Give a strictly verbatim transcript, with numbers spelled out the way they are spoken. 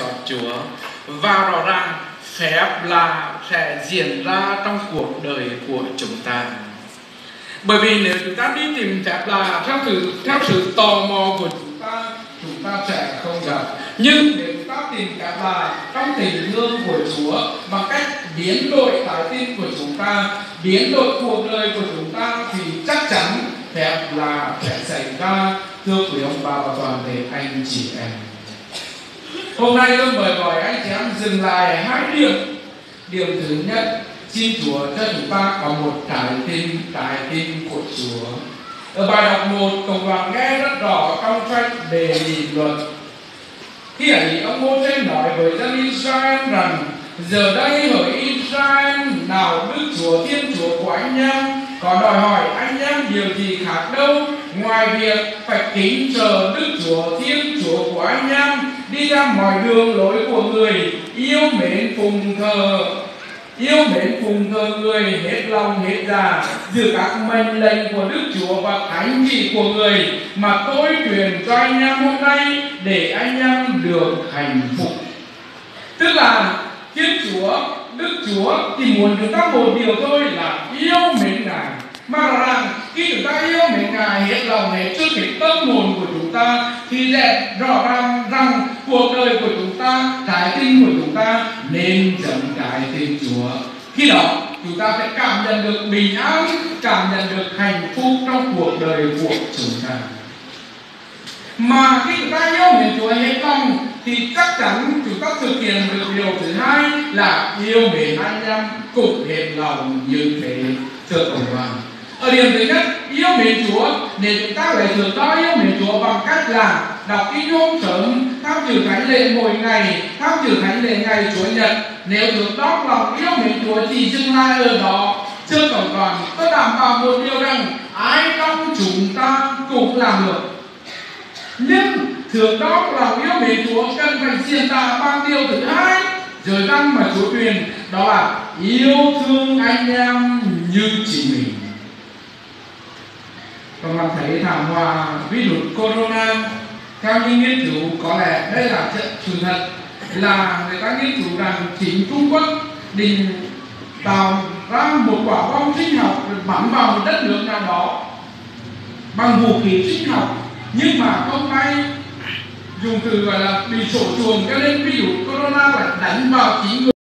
chọn Chúa, và rõ ràng phép là sẽ diễn ra trong cuộc đời của chúng ta. Bởi vì nếu chúng ta đi tìm phép là theo sự theo sự tò mò của chúng ta, chúng ta sẽ không gặp. Nhưng nếu chúng ta tìm phép là trong tình thương của Chúa, bằng cách biến đổi trái tim của chúng ta, biến đổi cuộc đời của chúng ta, thì chắc chắn phép là sẽ xảy ra. Thưa quý ông bà và toàn thể anh chị em, hôm nay tôi mời gọi anh chị em dừng lại hai điểm. Điểm thứ nhất, xin Chúa cho chúng ta có một trái tim, trái tim của Chúa. Ở bài đọc một, cộng đoàn nghe rất rõ trong sách Đề Nghị Luật. Khi ấy ông Mô-sê nói với dân Israel rằng: giờ đây hỡi Israel, nào Đức Chúa Thiên Chúa của anh em có đòi hỏi anh em điều gì khác đâu, ngoài việc phải kính sợ Đức Chúa Thiên Chúa của anh em, đi ra mọi đường lối của người, yêu mến phụng thờ yêu mến phụng thờ người hết lòng hết dạ, giữ các mệnh lệnh của Đức Chúa và thánh chỉ của người mà tôi truyền cho anh em hôm nay, để anh em được hạnh phúc. Tức là Thiên Chúa, Đức Chúa thì muốn chúng ta một điều thôi là yêu mến Ngài. Mà rõ ràng khi chúng ta yêu mến Ngài hết lòng hết sức hết tâm hồn của chúng ta, thì sẽ rõ ràng rằng cuộc đời của chúng ta, trái tim của chúng ta nên giống trái tim Chúa. Khi đó chúng ta sẽ cảm nhận được bình an, cảm nhận được hạnh phúc trong cuộc đời của chúng ta. Mà khi chúng ta yêu mến Chúa hết lòng thì chắc chắn chúng ta thực hiện được điều thứ hai là yêu mến anh em cũng hết lòng như thế. Thưa cộng đoàn, ở điểm thứ nhất, yêu mến Chúa, để chúng ta phải thường đó yêu mến Chúa bằng cách là đọc kinh hôm sớm, tham dự thánh lễ mỗi ngày, tham dự thánh lễ ngày Chúa Nhật. Nếu được đó lòng yêu mến Chúa chỉ dừng lại ở đó, thưa cộng đoàn, tôi đảm bảo một điều rằng ai trong chúng ta cũng làm được. Nhưng thường đó lòng yêu mến Chúa cần phải diễn tả bằng điều thứ hai, rồi răng mà Chúa truyền, đó là yêu thương anh em như chính mình. Các bạn thấy thảm họa virus corona, theo những nghiên cứu, có lẽ đây là sự thật, là người ta nghiên cứu rằng chính Trung Quốc định tạo ra một quả bom sinh học bắn vào một đất nước nào đó bằng vũ khí sinh học, nhưng mà không may dùng từ gọi là bị sổ chuồng, cho nên virus corona lại đánh vào chính người